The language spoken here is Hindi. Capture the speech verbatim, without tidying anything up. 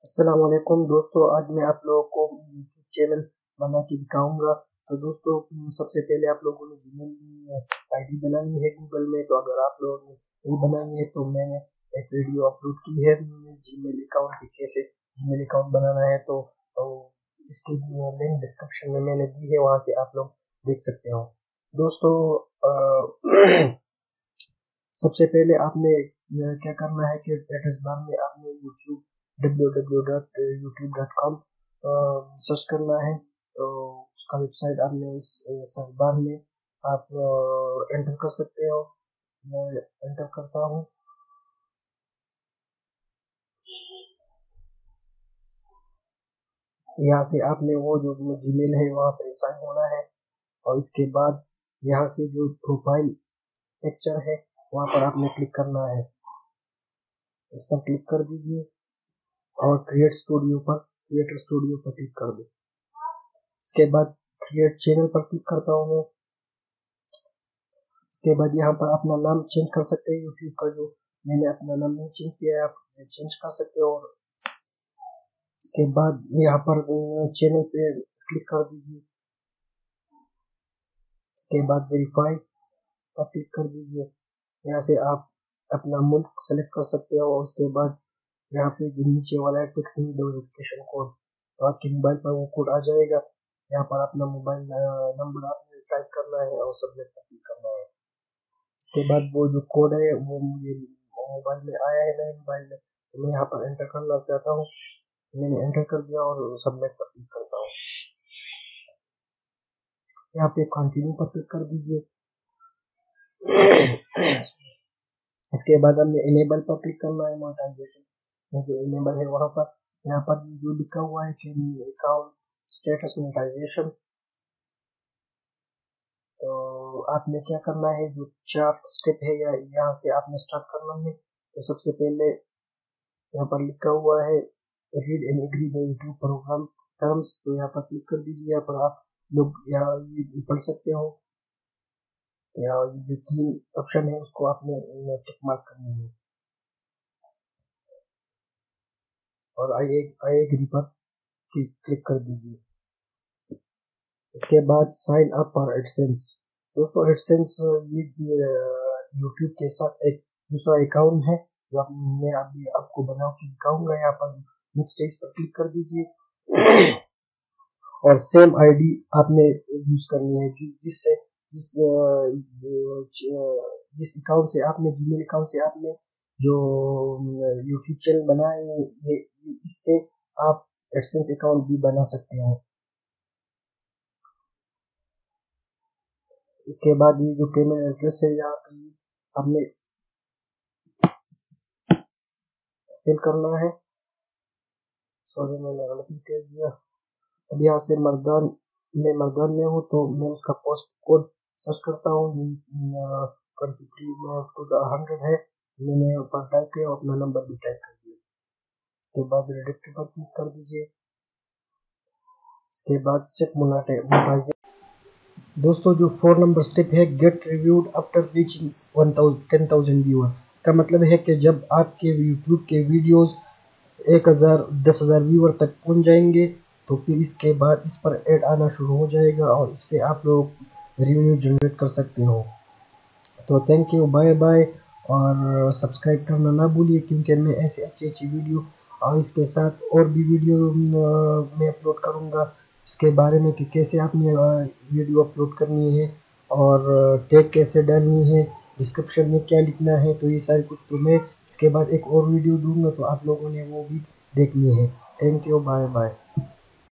अस्सलाम वालेकुम दोस्तों, आज मैं आप लोगों को यूट्यूब चैनल बना के दिखाऊंगा। तो दोस्तों, सबसे पहले आप लोगों ने जीमेल आईडी बनानी है गूगल में। तो अगर आप लोगों ने नहीं बनानी है तो मैंने एक वीडियो अपलोड की है जीमेल अकाउंट की कैसे जीमेल अकाउंट बनाना है। तो, तो इसकी लिंक डिस्क्रिप्शन में मैंने दी है, वहां से आप लोग देख सकते हो। दोस्तों, आ, सबसे पहले आपने क्या करना है कि एड्रेस बार में आपने YouTube W W W dot YouTube dot com search करना है। तो उसका वेबसाइट आपने इस सर्च बार में आप एंटर कर सकते हो। मैं एंटर करता हूँ। यहाँ से आपने वो जो जीमेल है वहाँ पर साइन होना है, और इसके बाद यहाँ से जो प्रोफाइल पिक्चर है वहाँ पर आपने क्लिक करना है। इस पर क्लिक कर दीजिए और क्रिएट स्टूडियो पर क्रिएटर स्टूडियो पर क्लिक कर दो। इसके बाद क्रिएट चैनल पर क्लिक करता हूँ मैं। इसके बाद यहाँ पर अपना नाम चेंज कर सकते हैं। यूट्यूब का जो मैंने अपना नाम नहीं चेंज किया है, आप चेंज कर सकते हो। और इसके बाद यहाँ पर चैनल पे क्लिक कर दीजिए। इसके बाद वेरीफाई पर क्लिक कर दीजिए। यहाँ से आप अपना मुल्क सेलेक्ट कर सकते हो। और उसके बाद यहाँ पे जो नीचे वाला है text me the verification code, तो आपके मोबाइल पर वो कोड आ जाएगा। यहाँ पर अपना मोबाइल नंबर आपने टाइप करना है और सबमिट पर क्लिक करना है। इसके बाद वो जो कोड है वो मुझे मोबाइल में आया है नए मोबाइल में, तो मैं यहाँ पर एंटर करना चाहता हूँ। मैंने एंटर कर दिया और सबमिट पर क्लिक करता हूँ। यहाँ पे कंटिन्यू पर क्लिक कर दीजिए। इसके बाद हमने इनेबल पर क्लिक करना है। मोनेटाइजेशन जो इनेबल है वहाँ पर यहाँ पर जो लिखा हुआ है कि अकाउंट स्टेटस मोनेटाइजेशन, तो आपने क्या करना है, जो चार स्टेप है या यहाँ से आपने स्टार्ट करना है। तो सबसे पहले यहाँ पर लिखा हुआ है read and agree the YouTube programme terms, तो यहाँ पर क्लिक कर दीजिए। यहाँ पर आप लोग यहाँ ये पढ़ सकते हो। यहाँ जो तीन ऑप्शन है उसको आपने टिक मार्क करनी है और आई आई एग्री पर क्लिक कर दीजिए। इसके बाद साइन अप फॉर एडसेंस। दोस्तों, एडसेंस ये यूट्यूब के साथ एक दूसरा अकाउंट है जो आप, मैं अभी आपको बना के दिखाऊंगा। यहाँ पर नेक्स्ट इस पर क्लिक कर दीजिए और सेम आईडी आपने यूज करनी है जिससे जिस जिस अकाउंट से आपने जीमेल अकाउंट से आपने जो यूट्यूब चैनल बनाए ये इससे आप एडसेंस अकाउंट भी बना सकते हैं। इसके बाद ये जो पेमेंट एड्रेस है यहाँ पे आपने फिल करना है। सॉरी, मैंने गलती कर दिया। अब यहाँ से मर्दान मैं मर्दान में हूँ तो मैं उसका पोस्ट कोड सर्च करता हूँ। हंड्रेड है, मैंने ऊपर टाइप किया और अपना नंबर भी टाइप कर दिया। इसके बाद रिडिक्ट पर क्लिक कर दीजिए। इसके बाद सेट मोनेटाइजेशन। दोस्तों, जो फोर नंबर स्टेप है get reviewed after reaching ten thousand viewer, इसका मतलब है कि जब आपके यूट्यूब के वीडियोस एक हज़ार दस हज़ार व्यूअर तक पहुंच जाएंगे तो फिर इसके बाद इस पर ऐड आना शुरू हो जाएगा और इससे आप लोग रेवेन्यू जनरेट कर सकते हो। तो थैंक यू, बाय बाय। और सब्सक्राइब करना ना भूलिए क्योंकि मैं ऐसे अच्छी अच्छी वीडियो और इसके साथ और भी वीडियो मैं अपलोड करूँगा इसके बारे में कि कैसे आपने वीडियो अपलोड करनी है और टैग कैसे डालनी है, डिस्क्रिप्शन में क्या लिखना है। तो ये सारी कुछ तो मैं इसके बाद एक और वीडियो दूंगा, तो आप लोगों ने वो भी देखनी है। Thank you, bye bye.